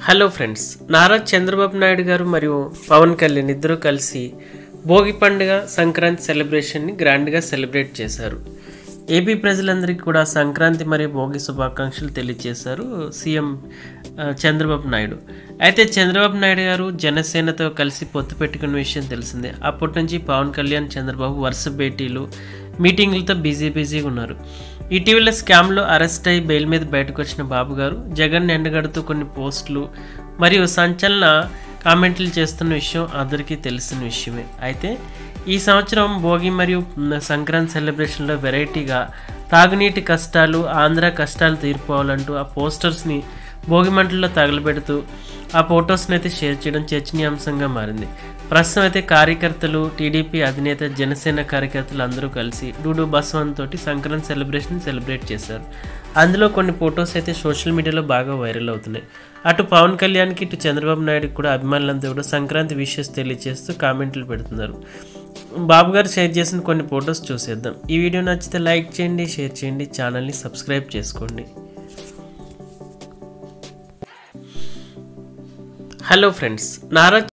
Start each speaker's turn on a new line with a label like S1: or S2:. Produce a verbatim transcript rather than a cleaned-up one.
S1: Hello friends, Nara Chandrababu Naidu garu మరియు పవన్ కళ్యాణ్ ఇద్దరు కలిసి భోగి పండుగ సంక్రాంతి సెలబ్రేషన్ని గ్రాండ్గా సెలబ్రేట్ చేశారు. ఏపీ ప్రజలందరికీ కూడా సంక్రాంతి మరియు భోగి శుభాకాంక్షలు తెలియజేశారు సీఎం చంద్రబాబు నాయుడు. అయితే చంద్రబాబు నాయుడు గారు జనసేనతో కలిసి పొత్తు పెట్టుకున్న విషయం తెలిసిందే. అప్పటి నుంచి పవన్ కళ్యాణ్, చంద్రబాబు వరుస భేటీలు, మీటింగులతో బిజీ బిజీగా ఉన్నారు. ఇటీవల స్కామ్లో అరెస్ట్ అయి బెయిల్ మీద బయటకు వచ్చిన బాబు గారు జగన్ ఎండగడుతూ కొన్ని పోస్టులు మరియు సంచలన కామెంట్లు చేస్తున్న విషయం అందరికీ తెలిసిన విషయమే. అయితే ఈ సంవత్సరం భోగి మరియు సంక్రాంతి సెలబ్రేషన్లో వెరైటీగా తాగునీటి కష్టాలు, ఆంధ్ర కష్టాలు తీరిపోవాలంటూ ఆ పోస్టర్స్ని భోగి మంటల్లో తగలబెడుతూ ఆ ఫొటోస్ని అయితే షేర్ చేయడం చర్చనీయాంశంగా మారింది. ప్రస్తుతం అయితే కార్యకర్తలు, టీడీపీ అధినేత, జనసేన కార్యకర్తలు అందరూ కలిసి డూడు బసవన్ తోటి సంక్రాంతి సెలబ్రేషన్ సెలబ్రేట్ చేశారు. అందులో కొన్ని ఫొటోస్ అయితే సోషల్ మీడియాలో బాగా వైరల్ అవుతున్నాయి. అటు పవన్ కళ్యాణ్కి, ఇటు చంద్రబాబు నాయుడుకి కూడా అభిమానులంతా కూడా సంక్రాంతి విషెస్ తెలియజేస్తూ కామెంట్లు పెడుతున్నారు. బాబు గారు షేర్ చేసిన కొన్ని ఫొటోస్ చూసేద్దాం. ఈ వీడియో నచ్చితే లైక్ చేయండి, షేర్ చేయండి, ఛానల్ని సబ్స్క్రైబ్ చేసుకోండి. Hello friends, Nara